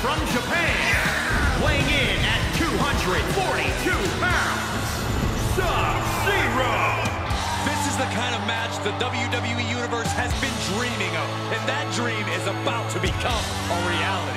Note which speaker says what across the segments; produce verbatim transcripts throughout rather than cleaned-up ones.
Speaker 1: from Japan, weighing in at two hundred forty-two pounds, Sub-Zero.
Speaker 2: This is the kind of match the W W E Universe has been dreaming of, and that dream is about to become a reality.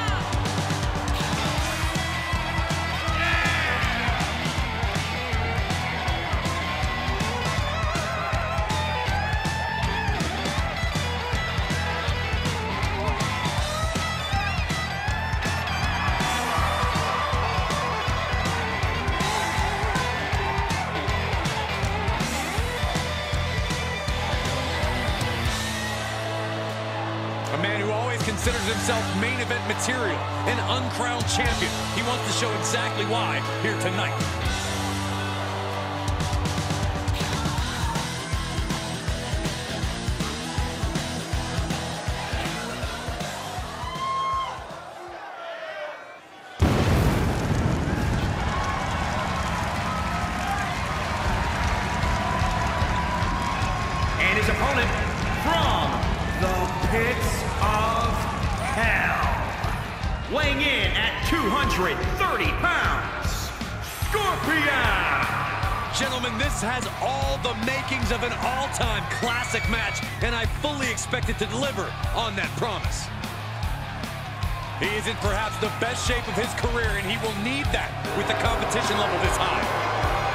Speaker 2: A man who always considers himself main event material, an uncrowned champion. He wants to show exactly why here tonight.
Speaker 1: And his opponent from the pits of hell, weighing in at two hundred thirty pounds, Scorpion.
Speaker 2: Gentlemen, this has all the makings of an all-time classic match, and I fully expect it to deliver on that promise. He is in perhaps the best shape of his career, and he will need that with the competition level this high.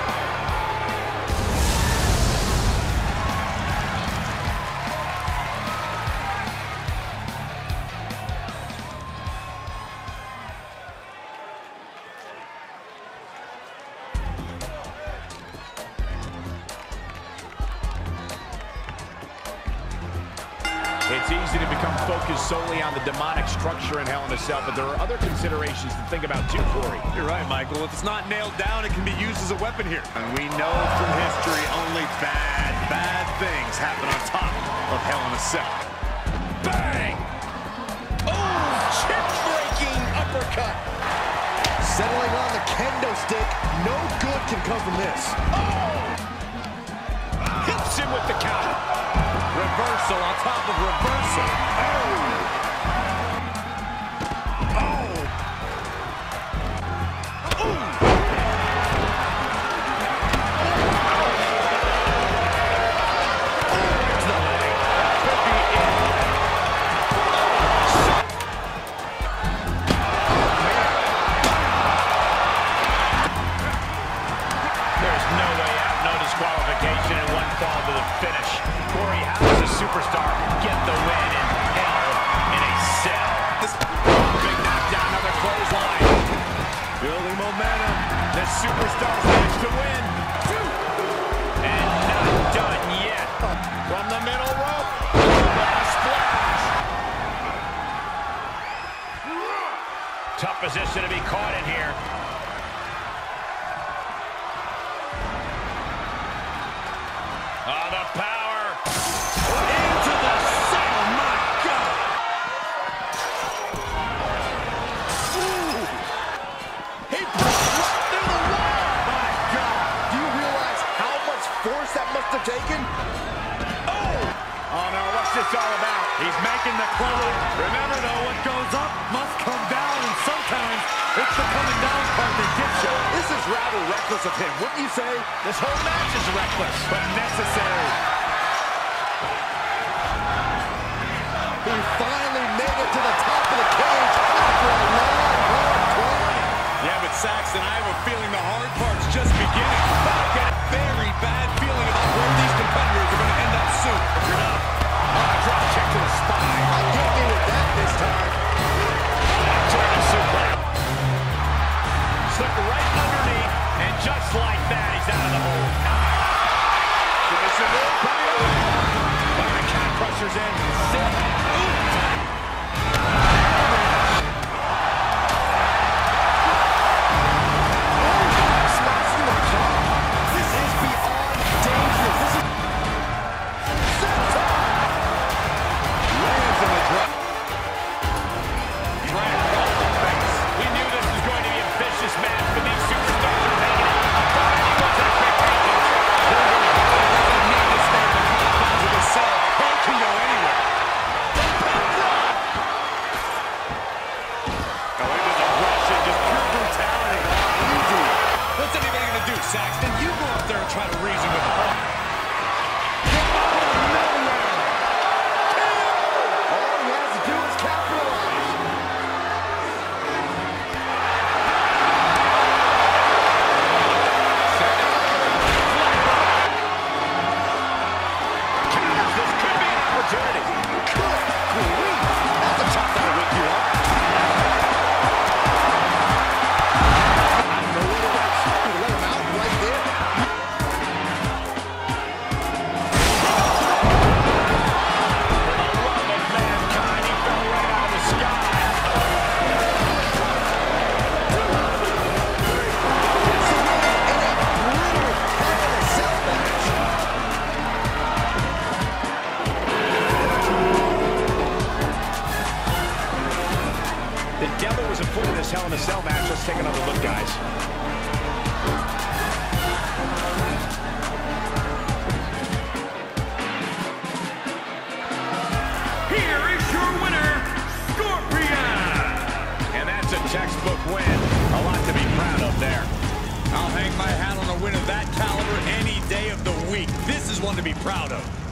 Speaker 3: It's easy to become focused solely on the demonic structure in Hell in a Cell, but there are other considerations to think about too, Corey.
Speaker 2: You're right, Michael. If it's not nailed down, it can be used as a weapon here.
Speaker 4: And we know from history only bad, bad things happen on top of Hell in a Cell.
Speaker 2: Bang! Oh, chip-breaking uppercut.
Speaker 4: Settling on the kendo stick. No good can come from this.
Speaker 2: Oh! Hits him with the counter. Reversal on top of reversal. Oh! Oh! Ooh!
Speaker 3: There's no way out, no disqualification, and one fall to the finish. Corey, how does a superstar get the win in Hell in a Cell?
Speaker 2: This
Speaker 3: big knockdown, another clothesline.
Speaker 4: Building momentum.
Speaker 3: The superstar's next to win. And not done yet. From the middle rope. What a splash. Tough position to be caught in here. Oh, the power.
Speaker 2: into the cell, my God!
Speaker 4: Ooh. He broke right through the wall. My God. Do you realize how much force that must have taken?
Speaker 3: Oh! Oh, no, what's this all about?
Speaker 2: He's making the clue. Remember, though, what goes up must come down, and sometimes it's the coming down part that gets you.
Speaker 4: This is rather reckless of him, wouldn't you say?
Speaker 3: This whole match is reckless, but necessary.
Speaker 4: He finally made it to the top of the cage after a long, hard climb.
Speaker 2: Yeah, but Saxton, I have a feeling the hard part's just beginning. I get a very bad feeling about where these competitors are going to end up soon. If you're not, oh, drop kick to the spine.
Speaker 4: I get me with that this time.
Speaker 3: German suplex. Slipped right underneath, and just like that, he's out of the hole. Submission move, coming away. Byron Cat crushers in. Sit. Ooh. The devil was afoot in this Hell in a Cell match. Let's take another look, guys.
Speaker 1: Here is your winner, Scorpion.
Speaker 3: And that's a textbook win. A lot to be proud of there.
Speaker 2: I'll hang my hat on a win of that caliber any day of the week. This is one to be proud of.